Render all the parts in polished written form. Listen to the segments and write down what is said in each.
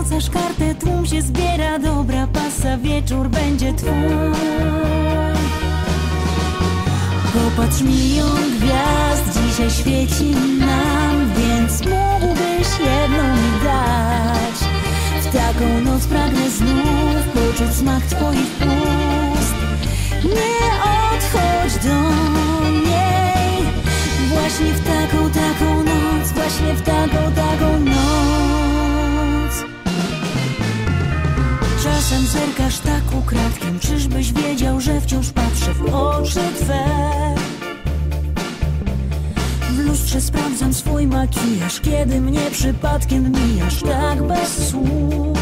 Rzucasz kartę, tłum się zbiera, dobra pasa, wieczór będzie twój. Popatrz, milion gwiazd dzisiaj świeci nam, więc mógłbyś jedną mi dać. W taką noc pragnę znów poczuć smak twoich ust. Nie odchodź do niej. Właśnie w taką noc, właśnie w taką noc. Czasem zerkasz tak ukradkiem, czyżbyś wiedział, że wciąż patrzę w oczy twe. W lustrze sprawdzam swój makijaż, kiedy mnie przypadkiem mijasz, tak bez słów.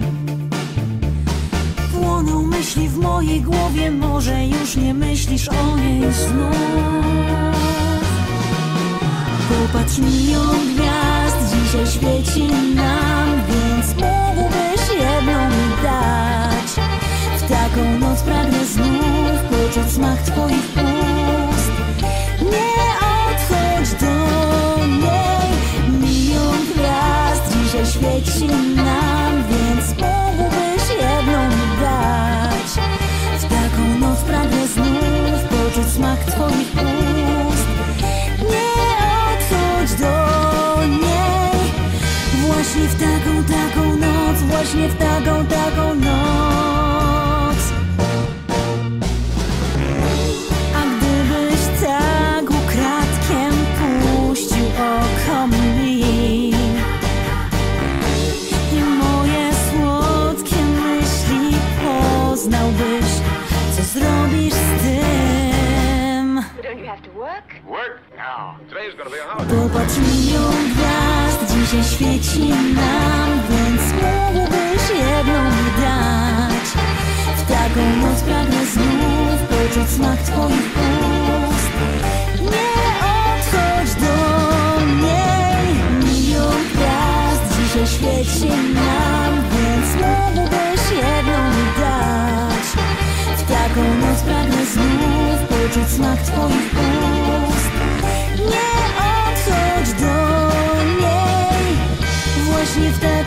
Płoną myśli w mojej głowie, może już nie myślisz o niej znów. Popatrz, milion gwiazd dzisiaj świeci nam, więc mógłbyś jedną mi dać. W taką noc pragnę znów poczuć smak twoich ust. Nie odchodź do niej. Milion gwiazd dzisiaj świeci nam, więc mógłbyś jedną mi dać. W taką noc pragnę znów poczuć smak twoich ust. Nie odchodź do niej. Właśnie w taką noc, właśnie w taką noc. A gdybyś tak ukradkiem puścił oko mi i moje słodkie myśli poznałbyś, co zrobisz z tym? Popatrz, milion gwiazd dzisiaj świeci nam, więc mógłbyś jedną mi dać. W taką noc pragnę znów poczuć smak twoich ust. Nie odchodź do niej. Milion gwiazd dzisiaj świeci nam, więc mógłbyś jedną mi dać. W taką noc pragnę znów poczuć smak twoich ust. Nie odchodź do niej. Właśnie w